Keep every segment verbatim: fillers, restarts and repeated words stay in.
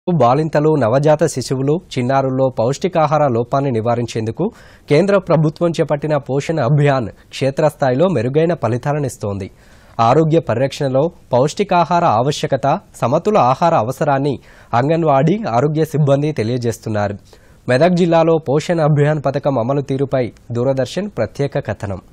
బాలింతలు నవజాత శిశువులు చిన్నారుల్లో పౌష్టికాహార లోపాన్ని నివారించేందుకు కేంద్ర ప్రభుత్వం చేపట్టిన పోషణ్ అభియాన్ క్షేత్రస్థాయిలో మెరుగైన ఫలితాలనిస్తోంది. ఆరోగ్య పరిరక్షణలో పౌష్టికాహార ఆవశ్యకత, సమతుల ఆహార అవసరాన్ని అంగన్వాడీ ఆరోగ్య సిబ్బంది తెలియజేస్తున్నారు. మెదక్ జిల్లాలో పోషణ్ అభియాన్ పథకం అమలు తీరుపై దూరదర్శన్ ప్రత్యేక కథనం.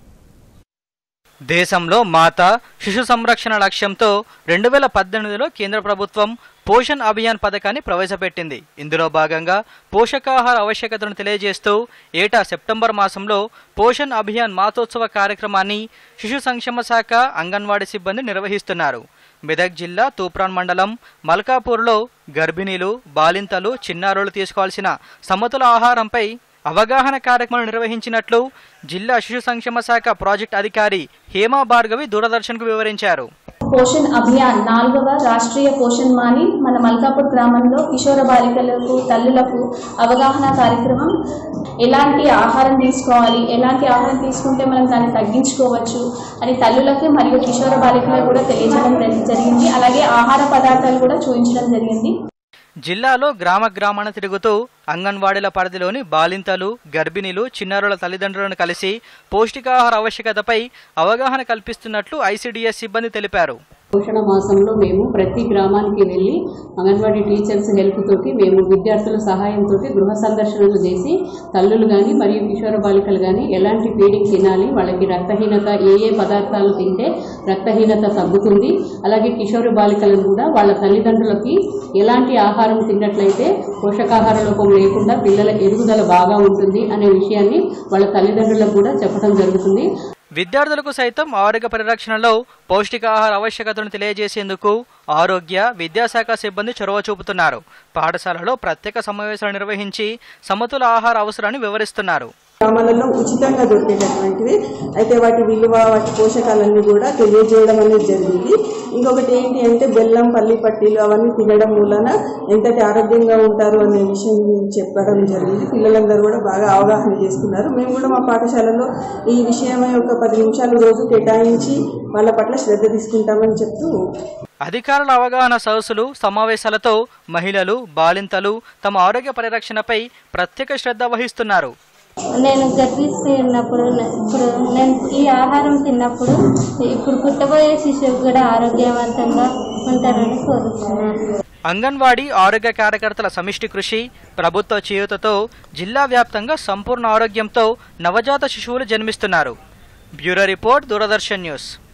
దేశంలో మాతా శిశు సంరక్షణ లక్ష్యంతో రెండు వేల పద్దెనిమిదిలో కేంద్ర ప్రభుత్వం పోషణ్ అభియాన్ పథకాన్ని ప్రవేశపెట్టింది. ఇందులో భాగంగా పోషకాహార ఆవశ్యకతను తెలియజేస్తూ ఏటా సెప్టెంబర్ మాసంలో పోషణ్ అభియాన్ మాసోత్సవ కార్యక్రమాన్ని శిశు సంక్షేమ శాఖ అంగన్వాడీ సిబ్బంది నిర్వహిస్తున్నారు. మెదక్ జిల్లా తూప్రాన్ మండలం మల్కాపూర్లో గర్భిణీలు, బాలింతలు, చిన్నారులు తీసుకోవాల్సిన సమతుల ఆహారంపై అవగాహన కార్యక్రమాలు నిర్వహించినట్లు జిల్లా శిశు సంక్షేమ శాఖ ప్రాజెక్ట్ అధికారి హేమా భార్గవి దూరదర్శన్కు వివరించారు. పోషణ్ అభియాన్ నాలుగవ రాష్ట్రీయ పోషణ్ మాని మన మల్కాపూర్ గ్రామంలో కిషోర బాలికలకు, తల్లులకు అవగాహన కార్యక్రమం. ఎలాంటి ఆహారం తీసుకోవాలి, ఎలాంటి ఆహారం తీసుకుంటే మనం దాన్ని తగ్గించుకోవచ్చు అని తల్లులకు మరియు కిషోర బాలికలకు కూడా తెలియజేయడం జరిగింది. అలాగే ఆహార పదార్థాలు కూడా చూపించడం జరిగింది. జిల్లాలో గ్రామ గ్రామాన తిరుగుతూ అంగన్వాడీల పరిధిలోని బాలింతలు, గర్భిణీలు, చిన్నారుల తల్లిదండ్రులను కలిసి పౌష్టికాహార ఆవశ్యకతపై అవగాహన కల్పిస్తున్నట్లు ఐసీడీఎస్ సిబ్బంది తెలిపారు. పోషణ మాసంలో మేము ప్రతి గ్రామానికి వెళ్ళి అంగన్వాడీ టీచర్స్ హెల్ప్ తోటి మేము విద్యార్థుల సహాయంతో గృహ సందర్శనలు చేసి తల్లులు కానీ మరియు కిషోర బాలికలు కానీ ఎలాంటి ఫీడింగ్ తినాలి, వాళ్ళకి రక్తహీనత ఏ ఏ పదార్థాలు తింటే రక్తహీనత తగ్గుతుంది, అలాగే కిషోర బాలికలను కూడా వాళ్ళ తల్లిదండ్రులకి ఎలాంటి ఆహారం తిన్నట్లయితే పోషకాహార లోపం లేకుండా పిల్లల ఎదుగుదల బాగా ఉంటుంది అనే విషయాన్ని వాళ్ళ తల్లిదండ్రులకు కూడా చెప్పడం జరుగుతుంది. విద్యార్థులకు సైతం ఆరోగ్య పరిరక్షణలో పౌష్టికాహార ఆవశ్యకతను తెలియజేసేందుకు ఆరోగ్య విద్యాశాఖ సిబ్బంది చొరవ చూపుతున్నారు. పాఠశాలలో ప్రత్యేక సమావేశాలు నిర్వహించి సమతుల ఆహార అవసరాన్ని వివరిస్తున్నారు. గ్రామాలలో ఉచితంగా దొరికేటటువంటివి అయితే వాటి విలువ, వాటి పోషకాలన్నీ కూడా తెలియజేయడం అనేది జరిగింది. ఇంకొకటి ఏంటి అంటే బెల్లం, పల్లి పట్టీలు అవన్నీ తినడం వలన ఎంతటి ఆరోగ్యంగా ఉంటారు అనే విషయం చెప్పడం జరిగింది. పిల్లలందరూ కూడా బాగా అవగాహన చేసుకున్నారు. మేము కూడా మా పాఠశాలలో ఈ విషయమై ఒక పది నిమిషాలు రోజు కేటాయించి వాళ్ళ పట్ల శ్రద్ధ తీసుకుంటామని చెప్తూ అధికారుల అవగాహన సదస్సులు, సమావేశాలతో మహిళలు, బాలింతలు తమ ఆరోగ్య పరిరక్షణపై ప్రత్యేక శ్రద్ధ వహిస్తున్నారు. నేను గర్భిస్తూ ఉన్నప్పుడు ఇప్పుడు నేను ఈ ఆహారం తిన్నప్పుడు ఇప్పుడు పుట్టబోయే శిశువు కూడా ఆరోగ్యవంతంగా ఉంటారని కోరుతున్నాను. అంగన్వాడీ ఆరోగ్య కార్యకర్తల సమిష్టి కృషి, ప్రభుత్వ చేయూతతో జిల్లా వ్యాప్తంగా సంపూర్ణ ఆరోగ్యంతో నవజాత శిశువులు జన్మిస్తున్నారు. Bureau report, Doordarshan news.